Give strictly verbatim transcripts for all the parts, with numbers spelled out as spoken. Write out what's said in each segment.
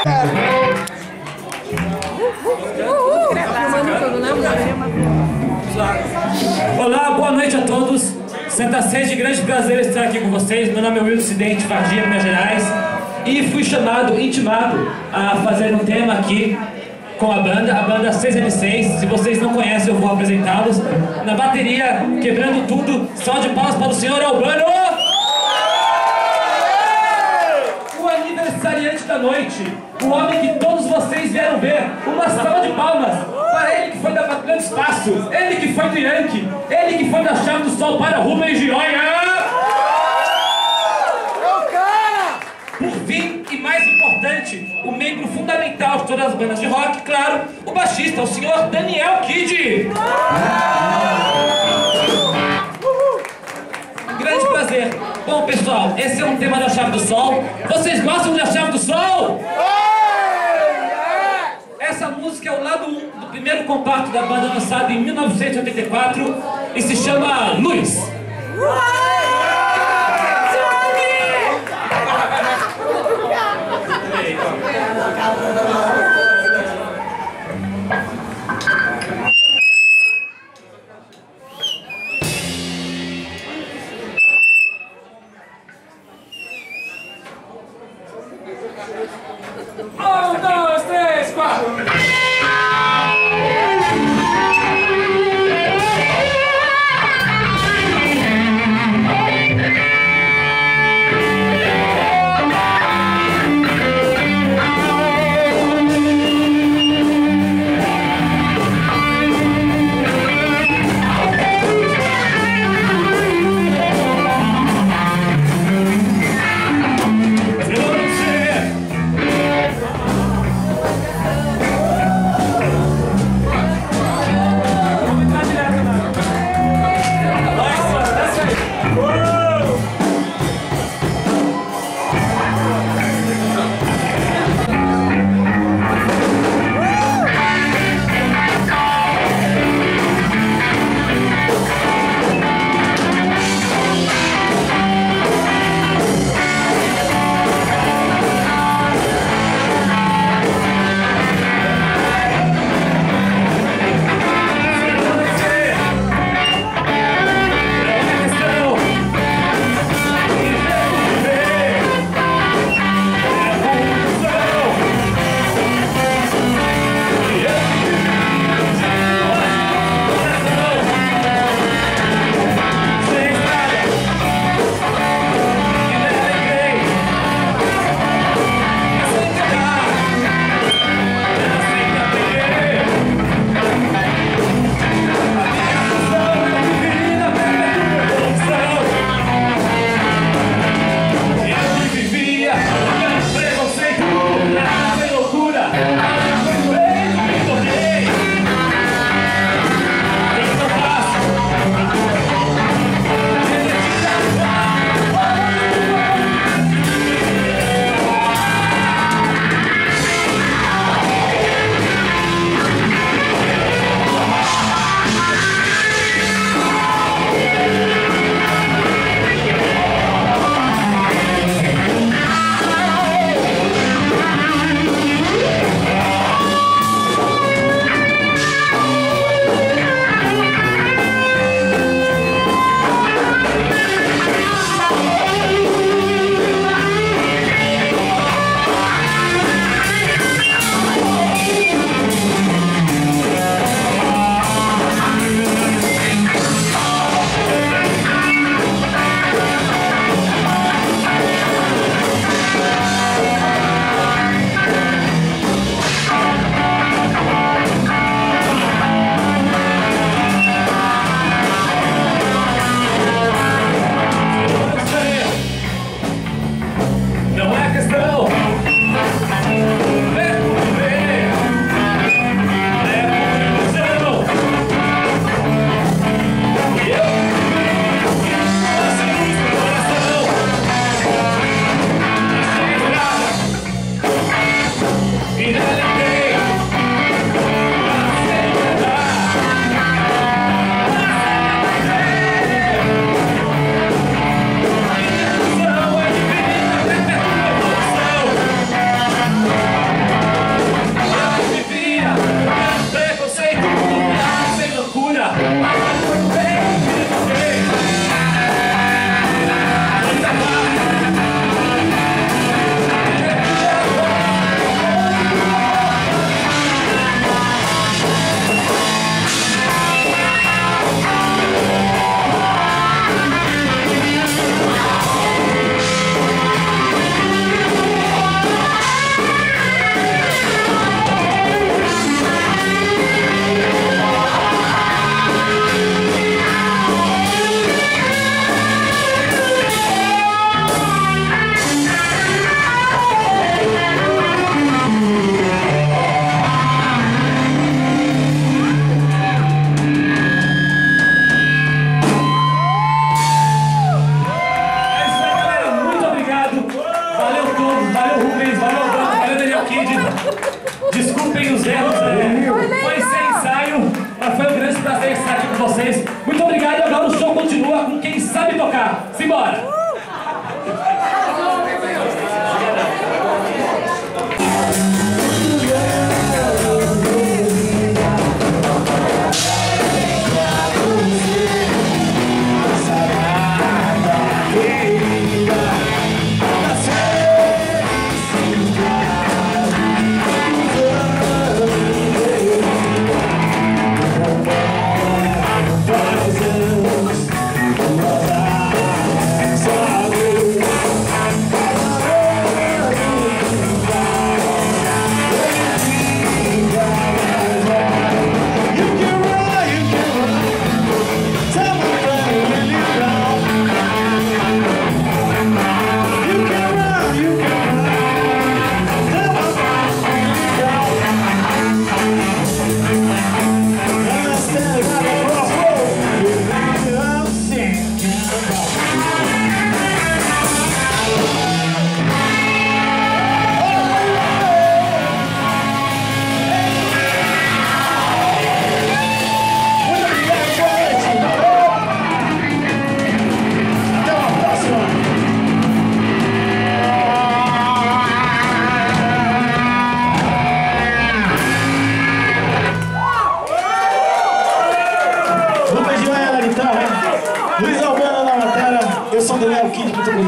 Olá, boa noite a todos. Santa Sé, de grande prazer estar aqui com vocês. Meu nome é Wilson Cidente, Varginha, Minas Gerais. E fui chamado, intimado, a fazer um tema aqui com a banda, a banda seis M seis. Se vocês não conhecem, eu vou apresentá-los. Na bateria, quebrando tudo, salve de palmas para o senhor Albano! O aniversariante da noite, o homem que todos vocês vieram ver. Uma salva de palmas para ele que foi da Batalha do Espaço, ele que foi do Yankee, ele que foi da Chave do Sol para Rubens Gioia! Por fim, e mais importante, o membro fundamental de todas as bandas de rock, claro, o baixista, o senhor Daniel Kidd. Grande prazer. Bom, pessoal, esse é um tema da Chave do Sol. Vocês gostam da Chave do Sol? Essa música é o lado um do primeiro compacto da banda, lançado em mil novecentos e oitenta e quatro, e se chama Luz. Um, dois, três, quatro.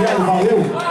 obrigado, valeu.